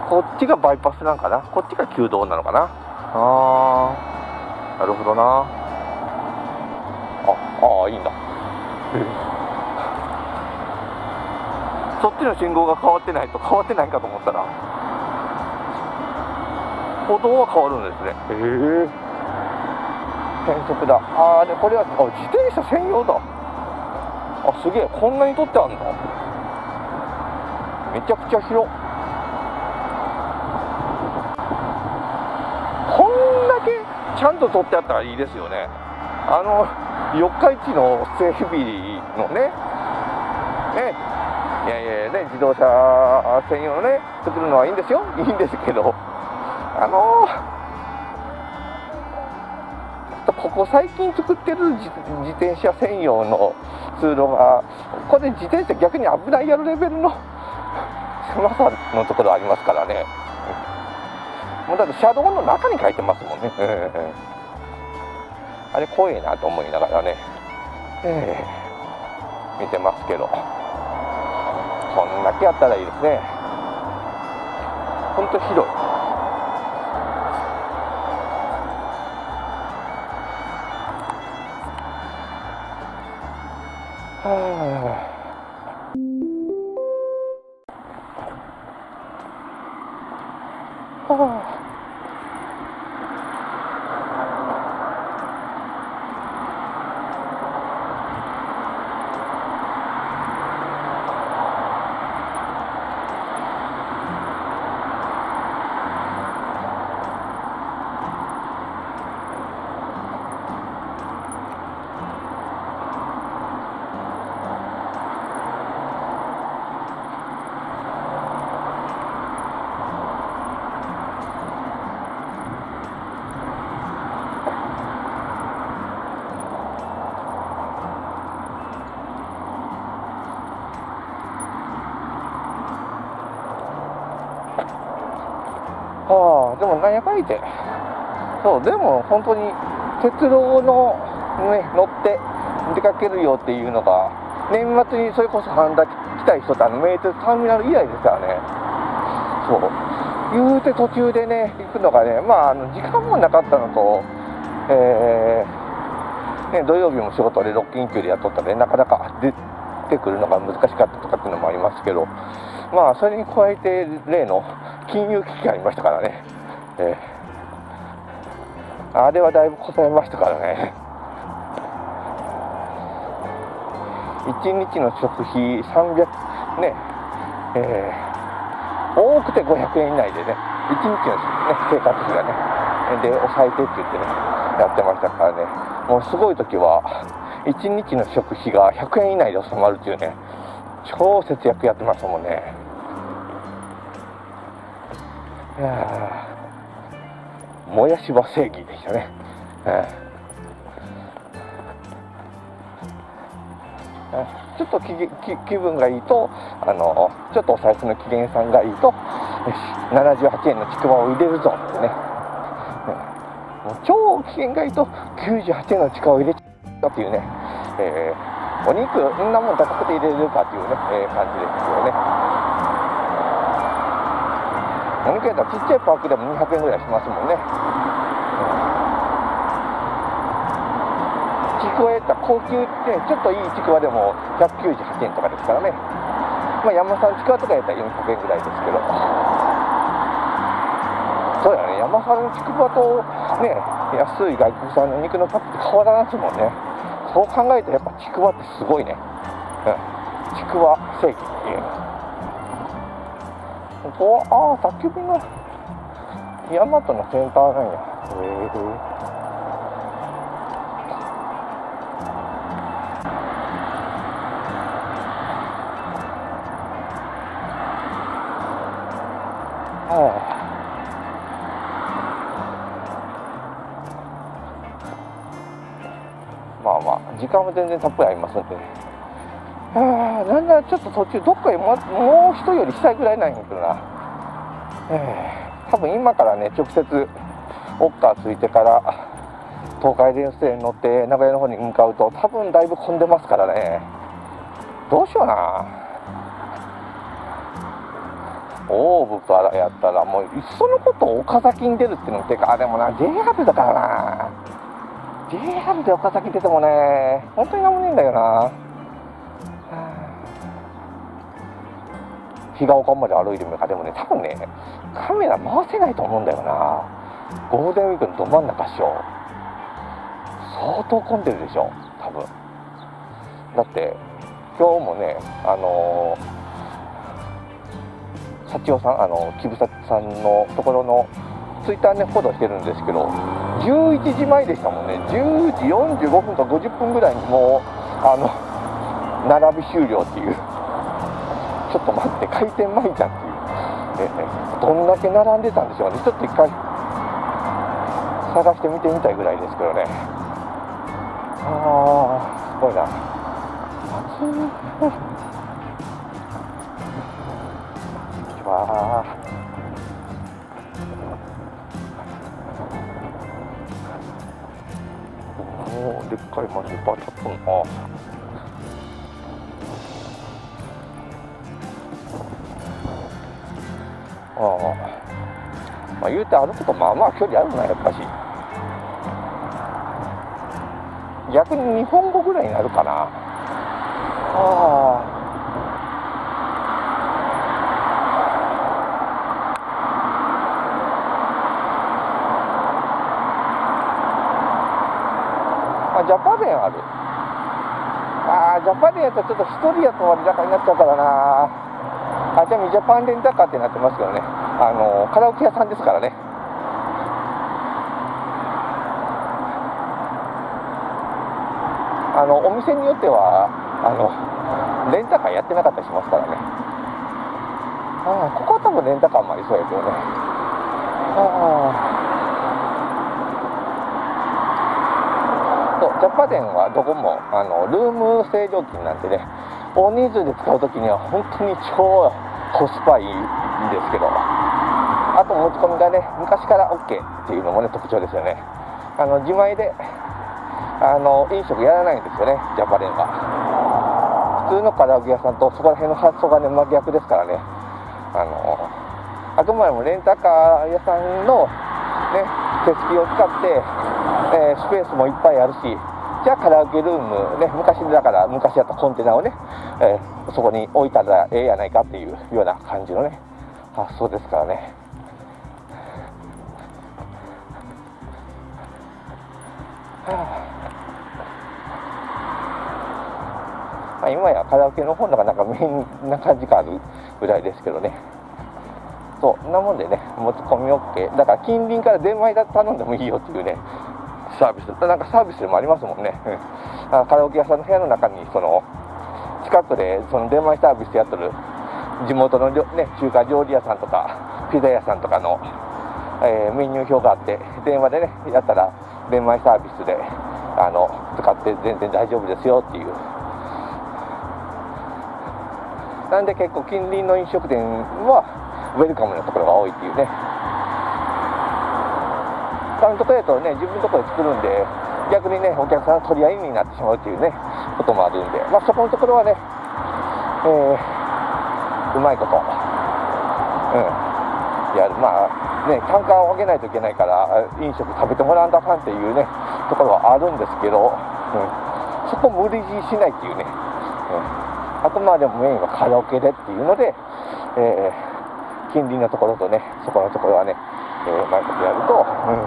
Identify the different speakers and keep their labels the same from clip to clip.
Speaker 1: こっちがバイパスなんかな、こっちが旧道なのかな。なるほどな。いいんだ。そっちの信号が変わってないと変わってないかと思ったら歩道は変わるんですね。変則だ。でこれは自転車専用だ。すげえ、こんなに取ってあるの。めちゃくちゃ広。こんだけちゃんと取ってあったらいいですよね。四日市の整備のね、いやいやね、自動車専用のね作るのはいいんですよ、いいんですけど、ここ最近作ってる自転車専用の通路が、これ自転車逆に危ないやるレベルの狭さのところありますからね。もうだって車道の中に書いてますもんね。あれ怖いなと思いながらね、見てますけど、こんだけあったらいいですね。ほんと広い。でもなんやかんやそう、でも本当に鉄道の、ね、乗って出かけるよっていうのが、年末にそれこそ半田来たい人って名鉄ターミナル以来ですからね。そう言うて途中でね行くのがね、時間もなかったのと、土曜日も仕事で6緊急でやっとったんで、なかなか出てくるのが難しかったとかっていうのもありますけど、それに加えて例の金融危機がありましたからね。あれはだいぶこさえましたからね。1日の食費300ね、多くて500円以内でね、1日の、生活費がねで抑えてって言ってねやってましたからね。もうすごい時は1日の食費が100円以内で収まるっていうね、超節約やってましたもんね。いやもやしは正義でしたね。ちょっと気分がいいと、ちょっとお財布の機嫌さんがいいと、78円のちくわを入れるぞってね、もう超機嫌がいいと98円のちくわを入れちゃったっていうね、お肉そんなもん高くて入れるかっていうね、感じですよね。何かやったらちっちゃいパックでも200円ぐらいしますもんね。ちくわやったら高級ってちょっといいちくわでも198円とかですからね。山産ちくわとかやったら400円ぐらいですけど、そうやね、山産ちくわとね安い外国産の肉のパックって変わらないですもんね。そう考えるとやっぱちくわってすごいね。ちくわ正義っていう。ここは宅急便の大和のセンターなんや。時間は全然たっぷりありますんで、なんならちょっと途中どっかへもう一寄りしたいぐらいなんやけどな。多分今からね直接オッカーついてから東海電線に乗って名古屋の方に向かうと多分だいぶ混んでますからね。どうしような。 大部からやったらもういっそのこと岡崎に出るっていうのもてか、でもな JR だからな、 JR で岡崎出てもね本当になんもねえんだよな。日が丘まで歩いてみるか。でもね多分ねカメラ回せないと思うんだよな。ゴールデンウィークのど真ん中っしょ。相当混んでるでしょ多分。だって今日もね幸代さん木房さんのところのツイッターねフォローしてるんですけど、11時前でしたもんね。10時45分と50分ぐらいにもう並び終了っていう。ちょっと待って、開店前じゃんっていう、どんだけ並んでたんでしょうね。ちょっと一回探してみてみたいぐらいですけどね。あーすごいな。暑い。わー、おーでっかいマジいっぱい立っとんな。まあ言うて歩くとまあまあ距離あるなやっぱし。逆に日本語ぐらいになるかな。ジャパネある。ジャパネやったらちょっと一人やと割高になっちゃうからな。ちなみにジャパンレンタカーってなってますけどね、カラオケ屋さんですからね。お店によってはレンタカーやってなかったりしますからね。ここは多分レンタカーもありそうやけどね。ジャパネはどこもルーム清浄機なんでね、大人数で使うときには本当に超コスパいいんですけど、あと持ち込みがね昔から OK っていうのもね特徴ですよね。自前で飲食やらないんですよねジャパネは。普通のカラオケ屋さんとそこら辺の発想がね真逆ですからね。あくまでもレンタカー屋さんのね手すきを使って、スペースもいっぱいあるし、じゃあカラオケルームね、昔やったコンテナをね、そこに置いたらええやないかっていうような感じのね発想ですからね。今やカラオケの方がなんかメインな感じがあるぐらいですけどね。そうなもんでね持ち込み OK だから近隣から出前だ頼んでもいいよっていうねサービス、なんかサービスでもありますもんね。カラオケ屋さんの部屋の中に近くで出前サービスやってる地元の、ね、中華料理屋さんとかピザ屋さんとかの、メニュー表があって、電話でねやったら出前サービスで使って全然大丈夫ですよっていう。なんで結構近隣の飲食店はウェルカムなところが多いっていうね。他のところだとね自分のところで作るんで逆にねお客さんの取り合いになってしまうっていうねこともあるんで、そこのところはね、うまいこと、やる。単価を上げないといけないから飲食食べてもらわんとあかんっていうねところはあるんですけど、そこ無理強いしないっていうね、あくまでもメインはカラオケでっていうので、近隣のところとねそこのところはね、うまいことやると、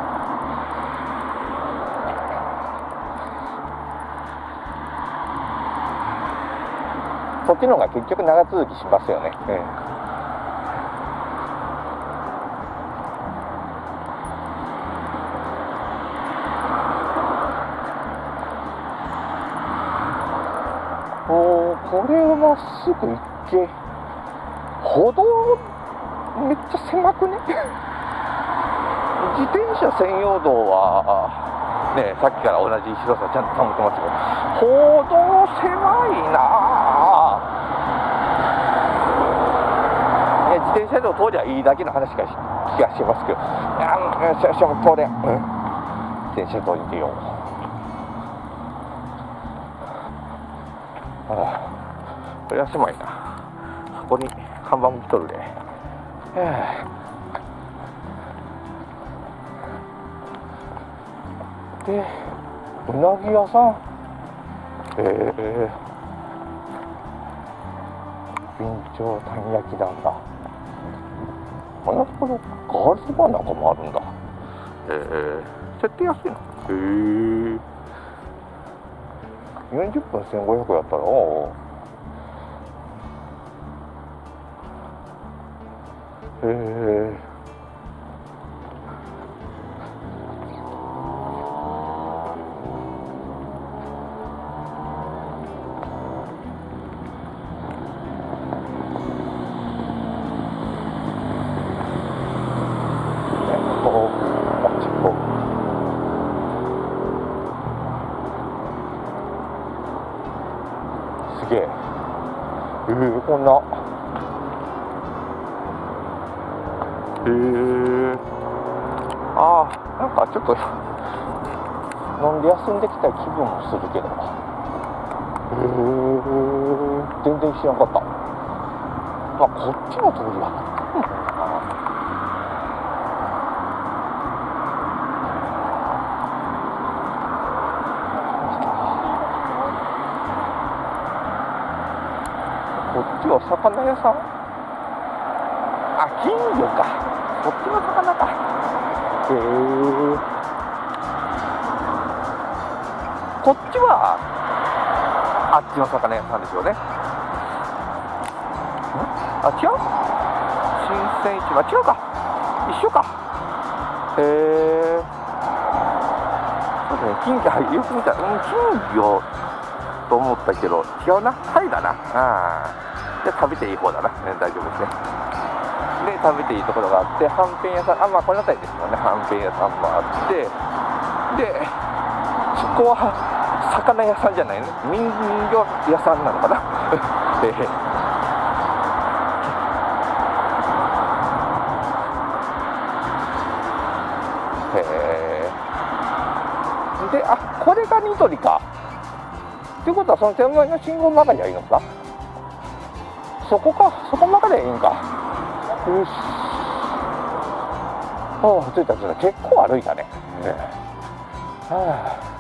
Speaker 1: そっちの方が結局長続きしますよね。これをまっすぐ行け、歩道めっちゃ狭くね自転車専用道はねさっきから同じ広さちゃんと保ってますけど、歩道狭いなあ。自転車道通りゃいいだけの話が気がしますけど、通れん、自転車道に出よう。これは狭いな。そこに看板も来とるで。 で、うなぎ屋さん、備長炭焼きなんだ。こんなところガールズバーなんかもあるんだ。設定安いな。40分1500やったら、すげえ。こんな。なんかちょっと飲んで休んできた気分もするけど。全然知らなかった。まあこっちの通りはこっちは魚屋さん。金魚か。こっちの魚か。こっちはあっちの魚屋さんでしょうね。違う？新鮮市場違うか。一緒か。そうね、金魚よく見たら、金魚と思ったけど違うな。タイだな。じゃあ食べていい方だな。大丈夫ですね。で、食べていいところがあって、はんぺん屋さん、まあこの辺りですよね。はんぺん屋さんもあって、で、そこは魚屋さんじゃないね。人魚屋さんなのかな。で、これがニトリか。っていうことは、その手前の信号の中にはいいのか。そこの中でいいんか。よし。着いた。結構歩いたね。